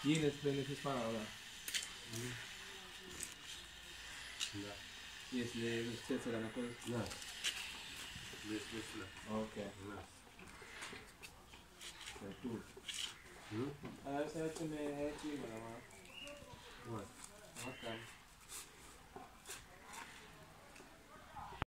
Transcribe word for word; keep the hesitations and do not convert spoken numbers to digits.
Yine benefits para ahora. Да. Если сердце находится. Да. Без мысли. Окей. Да. C'est tout. Hmm? Ah, ça tu mets tu me là. Ouais. Ok.